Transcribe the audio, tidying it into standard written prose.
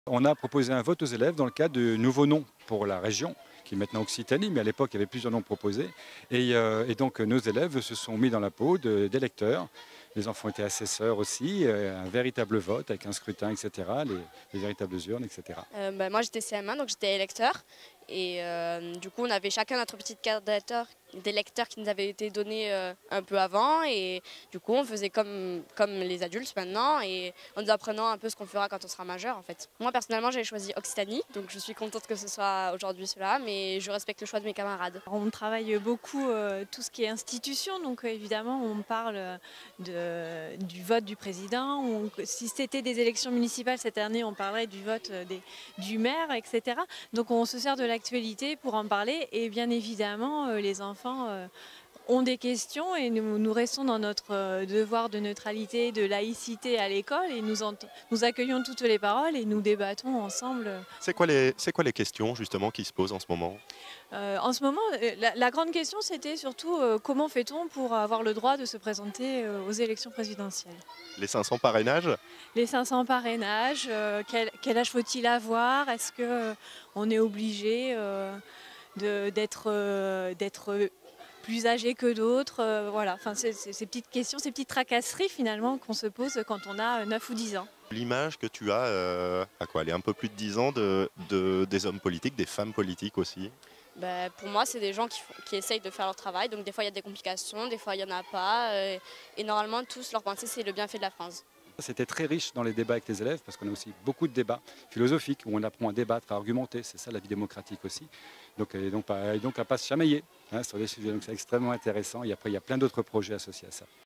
On a proposé un vote aux élèves dans le cadre de nouveaux noms pour la région, qui est maintenant Occitanie, mais à l'époque il y avait plusieurs noms proposés. Et donc nos élèves se sont mis dans la peau des lecteurs. Les enfants étaient assesseurs aussi, un véritable vote avec un scrutin, etc., les véritables urnes, etc. Moi j'étais CM1, donc j'étais électeur. Et du coup on avait chacun notre petite carte d'électeur qui nous avait été donnée un peu avant. Et du coup on faisait comme les adultes maintenant, et en nous apprenant un peu ce qu'on fera quand on sera majeur en fait. Moi personnellement j'ai choisi Occitanie, donc je suis contente que ce soit aujourd'hui cela, mais je respecte le choix de mes camarades. On travaille beaucoup tout ce qui est institution, donc évidemment on parle du vote du président. Si c'était des élections municipales cette année, on parlerait du vote du maire, etc. Donc on se sert de l'actualité pour en parler, et bien évidemment les enfants ont des questions, et nous restons dans notre devoir de neutralité, de laïcité à l'école, et nous accueillons toutes les paroles et nous débattons ensemble. C'est quoi les questions justement qui se posent en ce moment? En ce moment, la grande question c'était surtout comment fait-on pour avoir le droit de se présenter aux élections présidentielles. Les 500 parrainages? Les 500 parrainages, quel âge faut-il avoir? Est-ce qu'on est obligé d'être plus âgé que d'autres? Voilà, enfin, ces petites questions, ces petites tracasseries finalement qu'on se pose quand on a 9 ou 10 ans. L'image que tu as, à quoi, elle est un peu plus de 10 ans, des hommes politiques, des femmes politiques aussi? Pour moi, c'est des gens qui essayent de faire leur travail. Donc des fois, il y a des complications, des fois, il n'y en a pas. Et normalement, tous, leur pensée, c'est le bienfait de la France. C'était très riche dans les débats avec les élèves, parce qu'on a aussi beaucoup de débats philosophiques, où on apprend à débattre, à argumenter. C'est ça la vie démocratique aussi. Donc à ne pas se chamailler sur les sujets. Donc c'est extrêmement intéressant. Et après, il y a plein d'autres projets associés à ça.